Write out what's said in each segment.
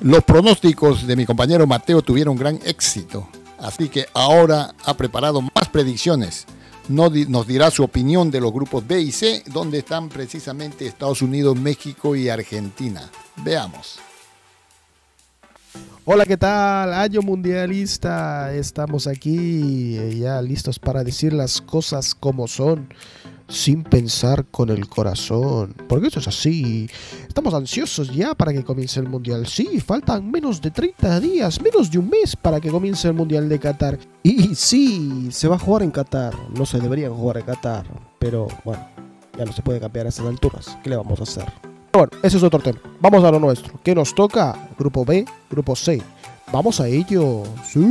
Los pronósticos de mi compañero Mateo tuvieron gran éxito, así que ahora ha preparado más predicciones. Nos dirá su opinión de los grupos B y C, donde están precisamente Estados Unidos, México y Argentina. Veamos. Hola, ¿qué tal? Año mundialista. Estamos aquí ya listos para decir las cosas como son, sin pensar con el corazón. Porque eso es así. Estamos ansiosos ya para que comience el mundial. Sí, faltan menos de 30 días, menos de un mes para que comience el mundial de Qatar. Y sí, se va a jugar en Qatar. No se deberían jugar en Qatar. Pero bueno, ya no se puede cambiar a esas alturas. ¿Qué le vamos a hacer? Bueno, ese es otro tema. Vamos a lo nuestro. ¿Qué nos toca? Grupo B, Grupo C. Vamos a ello.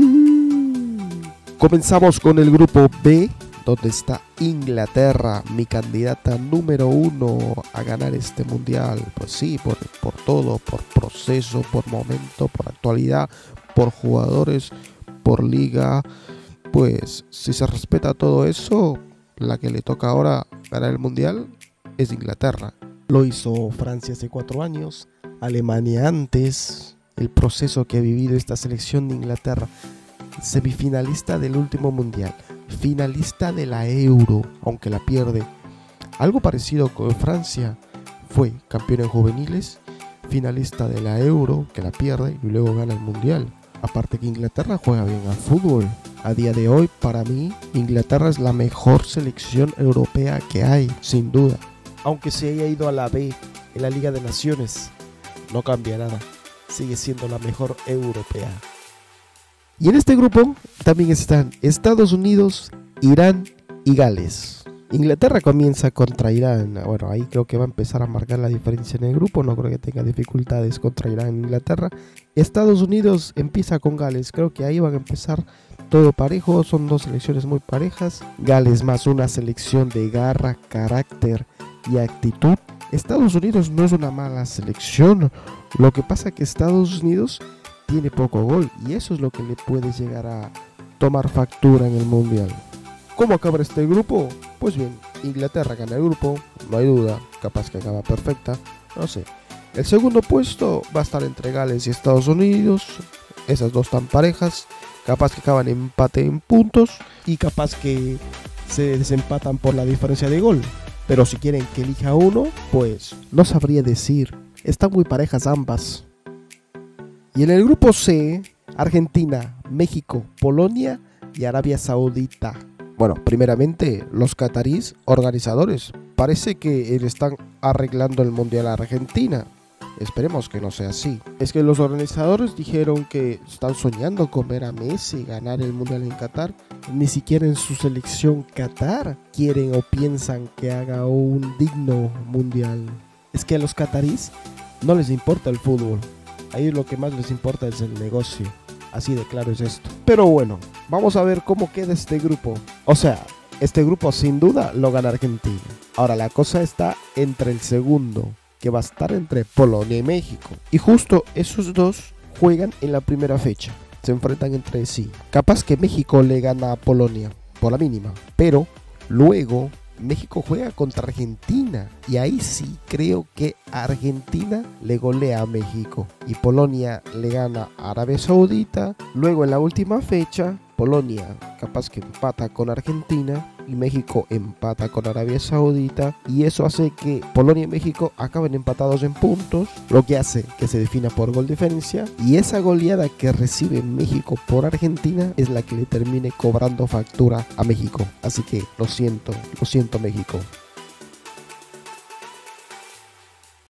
Sí. Comenzamos con el Grupo B, donde está Inglaterra, mi candidata número 1 a ganar este mundial. Pues sí, por todo, por proceso, por momento, por actualidad, por jugadores, por liga. Pues si se respeta todo eso, la que le toca ahora ganar el mundial es Inglaterra. Lo hizo Francia hace 4 años, Alemania antes. El proceso que ha vivido esta selección de Inglaterra, semifinalista del último mundial, finalista de la Euro, aunque la pierde. Algo parecido con Francia, fue campeón en juveniles, finalista de la Euro, que la pierde y luego gana el mundial. Aparte que Inglaterra juega bien al fútbol. A día de hoy, para mí, Inglaterra es la mejor selección europea que hay, sin duda. Aunque se haya ido a la B en la Liga de Naciones, no cambia nada. Sigue siendo la mejor europea. Y en este grupo también están Estados Unidos, Irán y Gales. Inglaterra comienza contra Irán. Bueno, ahí creo que va a empezar a marcar la diferencia en el grupo. No creo que tenga dificultades contra Irán e Inglaterra. Estados Unidos empieza con Gales. Creo que ahí van a empezar todo parejo. Son dos selecciones muy parejas. Gales más una selección de garra, carácter y actitud. Estados Unidos no es una mala selección. Lo que pasa es que Estados Unidos tiene poco gol y eso es lo que le puede llegar a tomar factura en el mundial. ¿Cómo acaba este grupo? Pues bien, Inglaterra gana el grupo, no hay duda, capaz que acaba perfecta, no sé. El segundo puesto va a estar entre Gales y Estados Unidos, esas dos tan parejas, capaz que acaban empate en puntos y capaz que se desempatan por la diferencia de gol. Pero si quieren que elija uno, pues no sabría decir, están muy parejas ambas. Y en el grupo C, Argentina, México, Polonia y Arabia Saudita. Bueno, primeramente, los catarís organizadores. Parece que le están arreglando el mundial a Argentina. Esperemos que no sea así. Es que los organizadores dijeron que están soñando con ver a Messi ganar el mundial en Qatar. Ni siquiera en su selección Qatar quieren o piensan que haga un digno mundial. Es que a los catarís no les importa el fútbol. A ellos lo que más les importa es el negocio. Así de claro es esto. Pero bueno, vamos a ver cómo queda este grupo. O sea, este grupo sin duda lo gana Argentina. Ahora la cosa está entre el segundo, que va a estar entre Polonia y México. Y justo esos dos juegan en la primera fecha. Se enfrentan entre sí. Capaz que México le gana a Polonia por la mínima. Pero luego México juega contra Argentina. Y ahí sí creo que Argentina le golea a México. Y Polonia le gana a Arabia Saudita. Luego en la última fecha, Polonia capaz que empata con Argentina y México empata con Arabia Saudita, y eso hace que Polonia y México acaben empatados en puntos, lo que hace que se defina por gol diferencia, y esa goleada que recibe México por Argentina es la que le termine cobrando factura a México. Así que lo siento México.